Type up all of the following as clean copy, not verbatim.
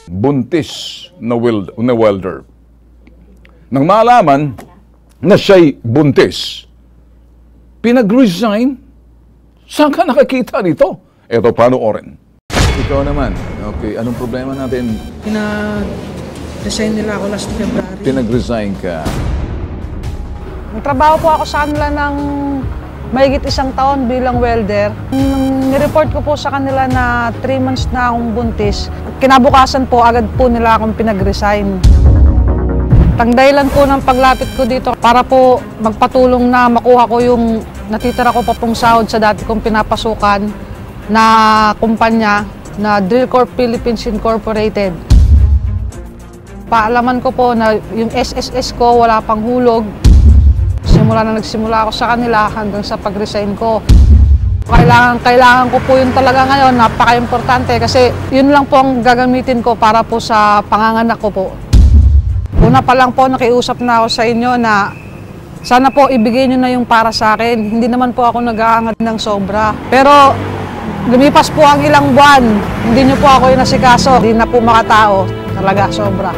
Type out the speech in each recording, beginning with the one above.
buntis na welder. Nang malaman na siya'y buntis, pinag-resign. Saan ka nakakita nito? Eto, panoorin. Ikaw naman, okay, anong problema natin? Pinag-resign nila ako last February. Pinag-resign ka. Nagtrabaho po ako sa kanila ng mahigit 1 taon bilang welder. Nireport ko po sa kanila na 3 months na akong buntis. Kinabukasan po, agad po nila akong pinag-resign. Ang dahilan po ng paglapit ko dito para po magpatulong na makuha ko yung natitira ko pa pong sahod sa dati kong pinapasukan na kumpanya na Drillcorp Philippines Incorporated. Paalaman ko po na yung SSS ko wala pang hulog. Simula na nagsimula ako sa kanila hanggang sa pag-resign ko. Kailangan ko po yun talaga ngayon, napaka-importante kasi yun lang po ang gagamitin ko para po sa panganganak ko po. Una pa lang po nakiusap na ako sa inyo na sana po ibigay nyo na yung para sa akin. Hindi naman po ako nag-aangad ng sobra. Pero lumipas po ang ilang buwan, hindi nyo po ako inasikaso. Hindi na po makatao, talaga sobra.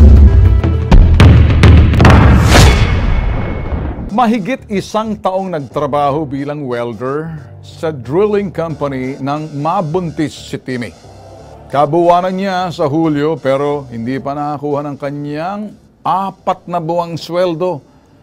Mahigit 1 taong nagtrabaho bilang welder sa drilling company ng mabuntis si Timmy. Kabuwanan niya sa Hulyo pero hindi pa nakakuha ng kanyang 4 na buwang sweldo.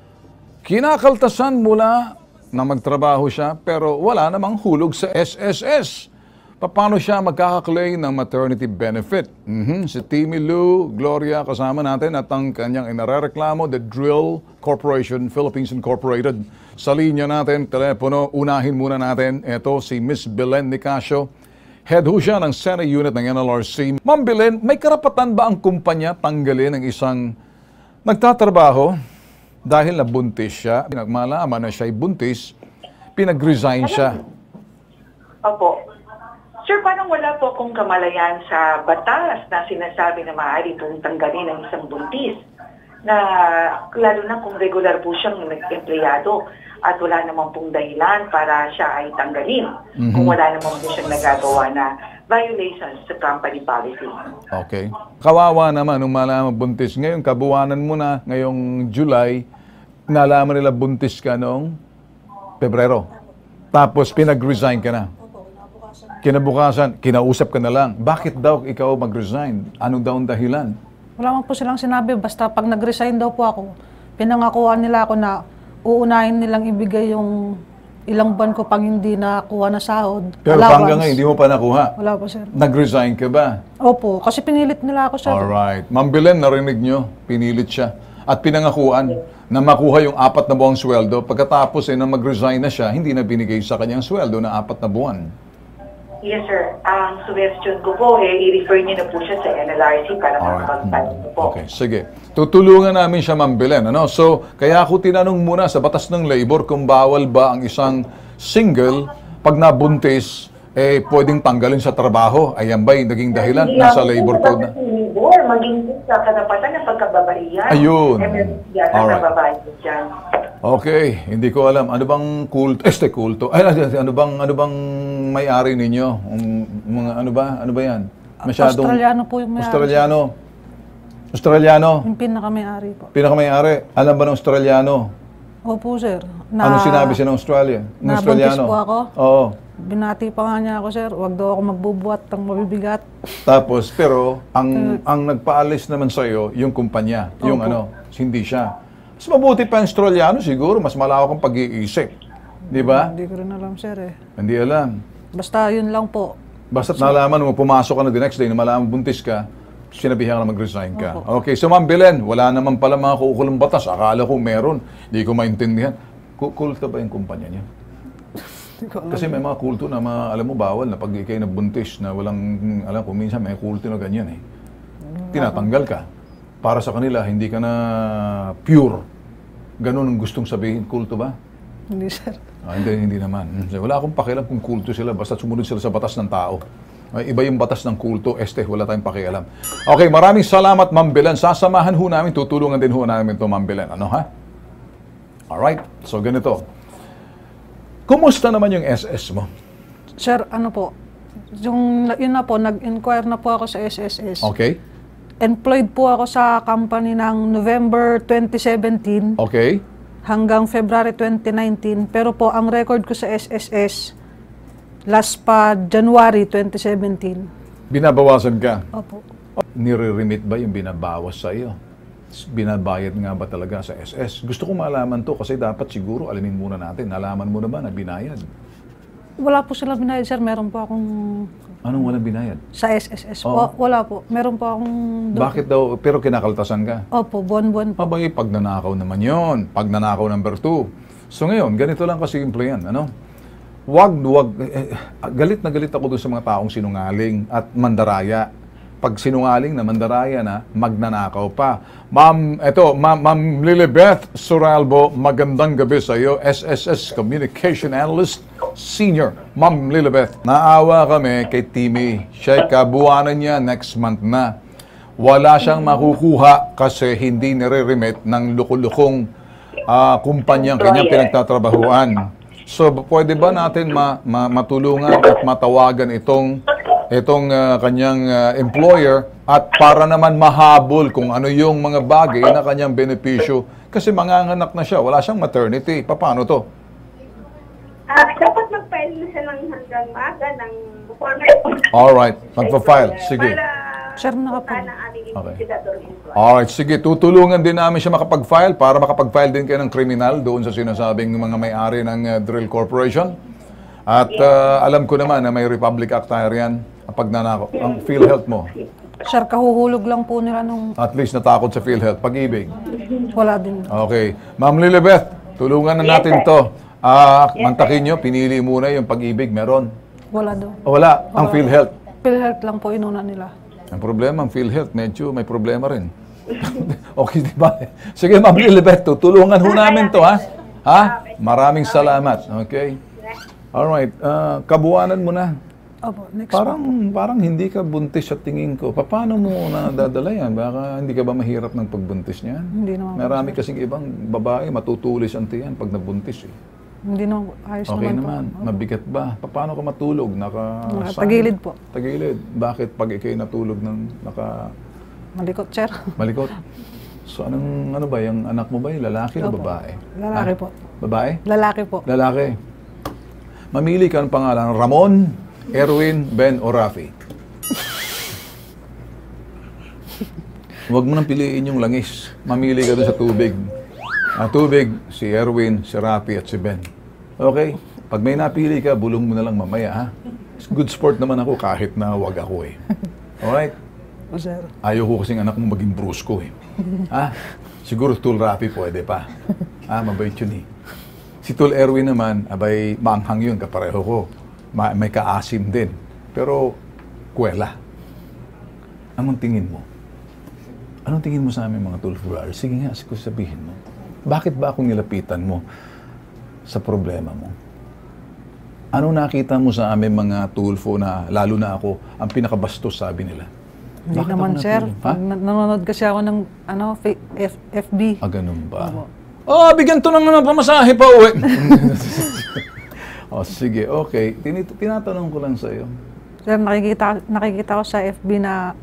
Kinakaltasan mula na magtrabaho siya pero wala namang hulog sa SSS. Paano siya magkakaklaim ng maternity benefit? Si Timmy Lou Gloria kasama natin at ang kanyang inarereklamo, the Drill Corporation, Philippines Incorporated. Sa linya natin, telepono, unahin muna natin. Ito si Miss Belen Nicasio. Head ho siya ng Senate Unit ng NLRC. Ma'am Belen, may karapatan ba ang kumpanya tanggalin ng isang nagtatrabaho dahil nabuntis siya? Pinagmalaman na siya'y buntis, pinag-resign siya. Opo. Sir, parang wala po akong kamalayan sa batas na sinasabi na maaari pong tanggalin ng isang buntis. Na lalo na kung regular po siyang empleyado at wala naman pong dahilan para siya ay tanggalin. Kung wala naman po siyang nagagawa na violations sa company policy. Okay. Kawawa naman nung malaman buntis. Ngayon, kabuwanan mo na ngayong July, nalaman nila buntis ka noong Pebrero. Tapos pinag-resign ka na. Kinabukasan, kinausap ka na lang. Bakit daw ikaw mag-resign? Ano daw ang dahilan? Wala man po silang sinabi, basta pag nag-resign daw po ako, pinangakuan nila ako na uunahin nilang ibigay yung ilang buwan ko pang hindi nakuha na sahod. Pero hanggang ngayon, hindi mo pa nakuha? Wala po, sir. Nag-resign ka ba? Opo, kasi pinilit nila ako, sir. Alright. Ma'am Belen, narinig nyo, pinilit siya. At pinangakuan na makuha yung 4 na buwang sweldo. Pagkatapos nang mag-resign na siya, hindi na binigay sa kanyang sweldo na 4 na buwan. Yes, sir. Ang suggestion ko po, i-refer niyo na po siya sa NLRC para makapagpano po. Okay, sige. Tutulungan namin siya, Ma'am Belen. Ano? So, kaya ako tinanong muna sa batas ng labor kung bawal ba ang isang single pag nabuntis, pwedeng tanggalin sa trabaho. Ayan ba yung naging dahilan? Nasa labor code na. Maging sa kadapatan ng pagkababaihan. Ayun. Alright. Okay, hindi ko alam. Ano bang kulto? Ano bang may-ari ninyo? Mga ano ba 'yan? Masyadong Australiano po yung may-ari. Australiano. Yung pinaka-may-ari po. Pinaka-may-ari. Alam ba ng Australiano? Opo, sir. Ano sinabi siya ng Australia? Ng Australiano? Nabuntis po ako. Oo. Binati pa nga niya ako, sir. Huwag daw ako magbubuhat ng mabibigat. Tapos, pero, ang nagpaalis naman sa'yo, yung kumpanya. Yung Opo. hindi siya. Mas mabuti pa ang Australiano, siguro. Mas malawak ang pag-iisip. Di ba? Hindi ko rin alam, sir, Hindi alam. Basta yun lang po. Basta't nalaman mo, pumasok ka na the next day, na malaman buntis ka, sinabihan ka na mag-resign ka. Opo. Okay, so Ma'am Belen, wala naman pala mga kukulong batas. Akala ko meron. Hindi ko maintindihan. Kulto ba yung kumpanya niya? Kasi may mga kulto na alam mo, bawal na pag ikay nabuntis na walang, alam ko, minsan may kulto na ganyan Tinatanggal ka. Para sa kanila, hindi ka na pure. Ganun ang gustong sabihin. Kulto ba? Hindi, sir. Hindi naman. Wala akong pakialam kung kulto sila, basta sumunod sila sa batas ng tao. Iba yung batas ng kulto, wala tayong pakialam. Okay, maraming salamat, Ma'am Belen. Sasamahan ho namin, tutulungan din ho namin ito, Ma'am Belen. Ano ha? Alright, so ganito. Kumusta naman yung SS mo? Sir, ano po, yun na po, nag-inquire na po ako sa SSS. Okay. Employed po ako sa company ng November 2017 Okay. hanggang February 2019. Pero po, ang record ko sa SSS, last pa January 2017. Binabawasan ka. Opo. Nire-remit ba yung binabawas sa iyo? Binabayad nga ba talaga sa SS? Gusto ko malaman to kasi dapat siguro alamin muna natin. Nalaman mo na ba na binayad? Wala po sila binayad, sir. Meron po akong... Anong walang binayad? Sa SSS Oo. po. Wala po. Meron po akong... Bakit daw? Pero kinakaltasan ka? Opo, buwan-buwan po. Abay, pagnanakaw naman yon. Pagnanakaw number 2. So ngayon, ganito lang kasimple yan. Ano? Wag, galit na galit ako doon sa mga taong sinungaling at mandaraya. Pag sinungaling na mandaraya na, magnanakaw pa. Ma'am Lilibeth Suralbo, magandang gabi sa iyo. SSS Communication Analyst Senior. Ma'am Lilibeth, naawa kami kay Timmy. Siya kabuwanan niya next month na. Wala siyang makukuha kasi hindi nire-remit ng lukulukong kumpanyang kanyang pinagtatrabahuan. So, pwede ba natin matulungan at matawagan itong kanyang employer at para naman mahabol kung ano yung mga bagay na kanyang benepisyo kasi manganganak na siya, wala siyang maternity. Paano to? Dapat mag-file na siya ng hanggang maaga ng formal. Alright, magpa-file. Sige. Sir, nakapag... Okay. Alright, sige. Tutulungan din namin siya makapag-file para makapag-file din kayo ng kriminal doon sa sinasabing mga may-ari ng Drill Corporation. At alam ko naman na may Republic Act tayo yan. Pagnanako. Ang PhilHealth mo. Sir, kahuhulog lang po nila nung... At least natakot sa PhilHealth. Pag-ibig. Wala din. Okay. Ma'am Lilibeth, tulungan na natin to. Mantakin nyo, pinili muna yung pag-ibig. Meron? Wala daw. Wala. Ang PhilHealth. PhilHealth lang po inuna nila. Ang problema, ang PhilHealth, medyo may problema rin. Okay, di ba? Sige, Ma'am Lilibeth, tulungan ho namin to, ha? Ha? Maraming salamat. Okay? Alright. Kabuwanan mo na. Opo, next month. Parang hindi ka buntis sa tingin ko. Paano mo nadadala yan? Baka hindi ka ba mahirap ng pagbuntis niyan? Hindi naman. Marami kasing ibang babae, matutulis ang tiyan pag nabuntis eh. Hindi naman. Ayos Okay naman naman. Mabigat ba? Paano ka matulog? Tagilid po. Tagilid. Bakit pag ikay natulog ng Malikot, sir. malikot? So ano ba? Yung anak mo ba? Yung lalaki o Opo. babae? Lalaki po. Babae? Lalaki po. Lalaki. Mamili ka ng pangalan. Ramon, Erwin, Ben, o Rafi. Huwag mo nang piliin yung langis. Mamili ka doon sa tubig. Tubig, si Erwin, si Rafi, at si Ben. Okay? Pag may napili ka, bulong mo na lang mamaya, ha? Good sport naman ako kahit na wag ako eh. Alright? O, sir. Ayaw ko kasing anak mo maging brusko eh. Ha? Siguro Tul Rafi pwede pa. Mabait yun eh. Si Tul Erwin naman, abay, maanghang yun, kapareho ko. May kaasim din. Pero, kwela. Anong tingin mo? Anong tingin mo sa amin mga Tulfo? Sige nga, sabihin mo. Bakit ba akong nilapitan mo sa problema mo? Ano nakita mo sa amin mga Tulfo na lalo na ako ang pinakabastos sabi nila? Hindi Bakit naman, ako sir. natulog? Ha? Nanonood kasi ako ng FB. Ganun ba? Opo. Bigyan to ng pamasahe pa uwi. Sige, okay. Tinatanong ko lang sa iyo. Sir, nakikita ko sa FB na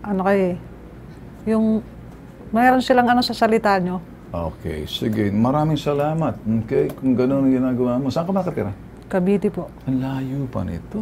yung mayroon silang sa salita nyo. Okay, sige. Maraming salamat. Okay, kung gano'n ang ginagawa mo. Saan ka nakatira? Cavite po. Ang layo pa nito.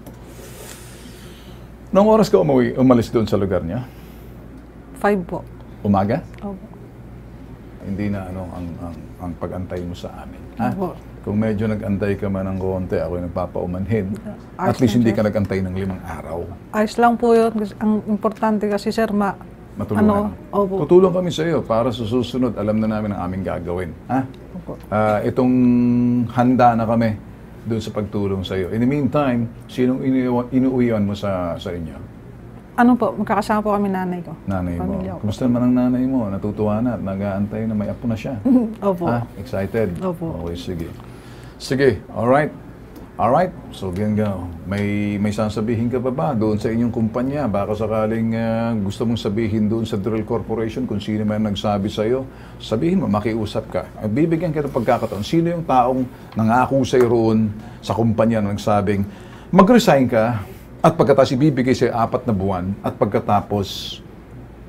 Nung oras ka umalis doon sa lugar niya? 5 po. Umaga? Opo. Hindi na ang pag-antay mo sa amin. Ha? Opo. Kung medyo nag-antay ka man ng konti, ako yung nagpapaumanhin. At Ayos least lang, hindi sir. ka nag-antay ng 5 araw. Ayos lang po yun. Ang importante kasi, sir, Matulungan. Opo. Tutulong kami sa iyo para sa susunod, alam na namin ang aming gagawin. Ha? Opo. Itong handa na kami doon sa pagtulong sa iyo. In the meantime, sinong inuuwian mo sa inyo? Magkakasama po kami nanay ko. Nanay mo. Pamilya ko. Kumusta naman ang nanay mo? Natutuwa na at nag-aantay na may apo na siya. Opo. Excited? Opo. Okay, sige. Sige, alright. Alright, so ganyan. May sasabihin ka ba doon sa inyong kumpanya? Baka sakaling gusto mong sabihin doon sa Drill Corporation kung sino man nagsabi sa iyo, sabihin mo, makiusap ka. Bibigyan ka ng pagkakataon. Sino yung taong nangako sa iyo roon sa kumpanya na nagsabing, mag-resign ka at pagkatapos ibibigay sa 4 na buwan at pagkatapos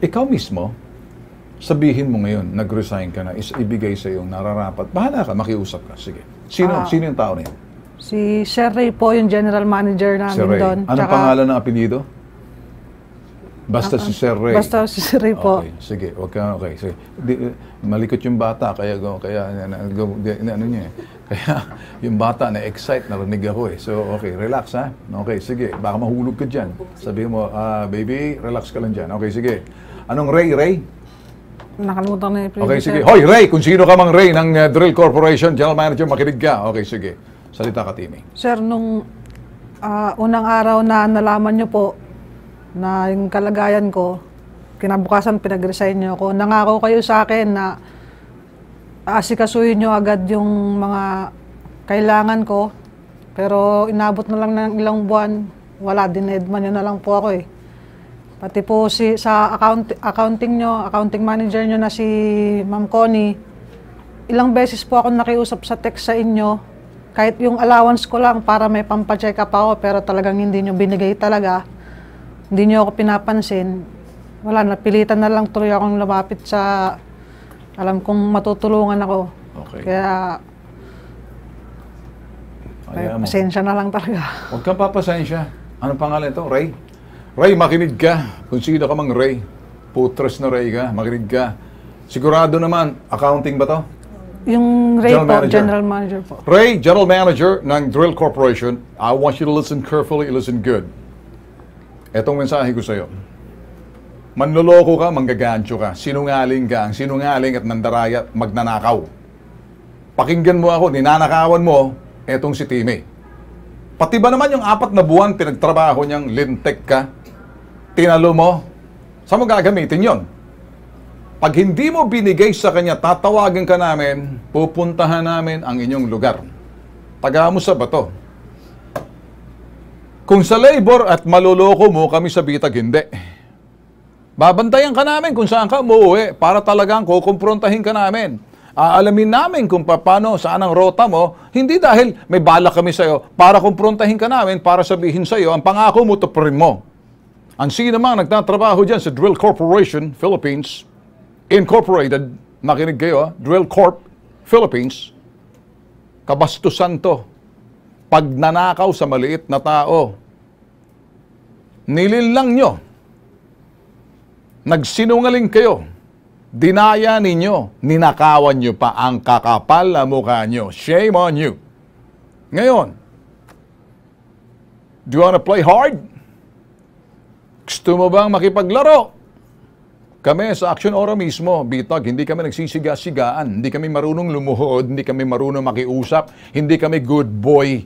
ikaw mismo, sabihin mo ngayon, nag-resign ka na, is ibigay sa iyo nararapat. Bahala ka, makiusap ka. Sige. Sino yung tao na yan? Si Sir Ray po, yung general manager namin Sir Ray. doon. Anong pangalan ng apelyido? Basta si Sir Ray. Basta si Sir Ray po. Okay, sige. Okay, sige. Malikot yung bata, kaya ano niya eh. Kaya yung bata na-excite, narinig ako eh. So, okay, relax ha. Okay, sige. Baka mahulog ka dyan. Sabihin mo, baby, relax ka lang dyan. Okay, sige. Anong Ray? Nakalimutan na yung Okay, sige. Hoy, Ray! Kung sino ka mang Ray ng Drill Corporation, General Manager, makinig ka. Okay, sige. Salita ka, Timmy. Sir, nung unang araw na nalaman nyo po na yung kalagayan ko, kinabukasan pinag-resign nyo ako. Nangako kayo sa akin na aasikasuhin nyo agad yung mga kailangan ko. Pero inabot na lang ng ilang buwan, wala, dinedman nyo na lang po ako eh. Pati po sa accounting manager nyo na si Ma'am Connie, ilang beses po ako nakiusap sa text sa inyo, kahit yung allowance ko lang para may pampacheck up ako, pero talagang hindi nyo binigay talaga. Hindi nyo ako pinapansin. Wala, napilitan na lang tuloy akong lumapit sa, alam kong matutulungan ako. Okay. Kaya, pasensya na lang talaga. Huwag kang papasensya. Anong pangalan ito? Ray? Ray, makinig ka. Kung sino ka mang Ray. Putres na Ray ka. Makinig ka. Sigurado naman, accounting ba to? Yung Ray po, General Manager po. Ray, General Manager ng Drill Corporation. I want you to listen carefully, listen good. Etong mensahe ko sa'yo. Manloloko ka, manggagancho ka. Sinungaling ka. Ang sinungaling at nandaraya, magnanakaw. Pakinggan mo ako, ninanakawan mo, etong si Timmy. Pati ba naman yung 4 na buwan pinagtrabaho niyang lintek ka, tinalo mo, saan mo gagamitin yon? Pag hindi mo binigay sa kanya, tatawagan ka namin, pupuntahan namin ang inyong lugar. Taga mo sa bato. Kung sa labor at maluloko mo, kami sa bitag hindi. Babantayan ka namin kung saan ka umuwi para talagang kukumprontahin ka namin. Aalamin namin kung paano, saan ang rota mo, hindi dahil may balak kami sa iyo, para kumprontahin ka namin, para sabihin sa iyo, ang pangako mo, tuparin mo. Ang sino mang nagtatrabaho dyan sa Drill Corporation, Philippines, Incorporated, makinig kayo, Drill Corp, Philippines, kabastusan to. Pagnanakaw sa maliit na tao. Nililang nyo. Nagsinungaling kayo. Dinaya ninyo. Ninakawan nyo pa ang kakapal na mukha nyo. Shame on you. Ngayon, do you wanna play hard? Gusto mo bang makipaglaro? Kami sa Action Ora mismo, bitag, hindi kami nagsisiga-sigaan, hindi kami marunong lumuhod, hindi kami marunong makiusap, hindi kami good boy.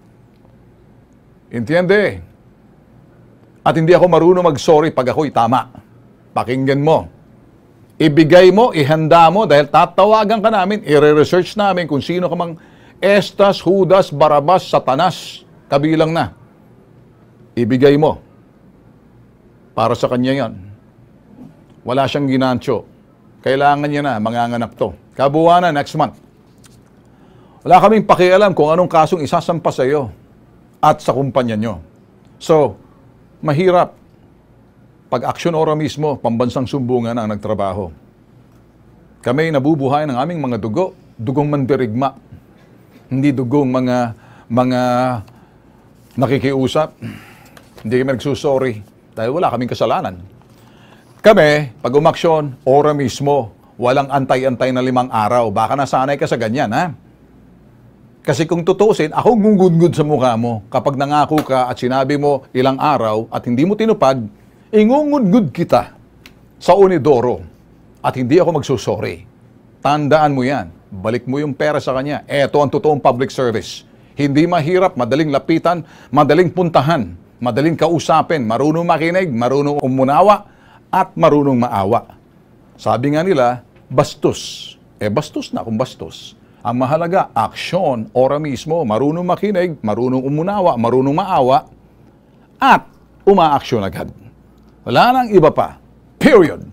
Entiende? At hindi ako marunong mag-sorry pag ako'y tama. Pakinggan mo. Ibigay mo, ihanda mo, dahil tatawagan ka namin, i-research namin kung sino ka mang Estas, Judas, Barabas, Satanas, kabilang na. Ibigay mo. Para sa kanya yan. Wala siyang ginancho. Kailangan niya na, manganganak to. Kabuuan na, next month. Wala kaming pakialam kung anong kasong isasampa sa iyo at sa kumpanya nyo. So, mahirap. Pag Action Ora mismo, pambansang sumbungan ang nagtrabaho. Kami nabubuhay ng aming mga dugo, dugong mandirigma. Hindi dugong mga nakikiusap. Hindi kami nagsusorry dahil wala kaming kasalanan. Kami, pag umaksyon, Ora mismo, walang antay-antay na 5 araw. Baka nasanay ka sa ganyan, ha? Kasi kung tutusin, ako ngungud-ngud sa mukha mo. Kapag nangako ka at sinabi mo ilang araw at hindi mo tinupad, ingungud-ngud kita sa unidoro at hindi ako magsusorry. Tandaan mo yan. Balik mo yung pera sa kanya. Eto ang totoong public service. Hindi mahirap, madaling lapitan, madaling puntahan, madaling kausapin, marunong makinig, marunong umunawa, at marunong maawa. Sabi nga nila, bastos. Bastos na kung bastos. Ang mahalaga, aksyon, Ora mismo, marunong makinig, marunong umunawa, marunong maawa, at umaaksyon agad. Wala nang iba pa. Period.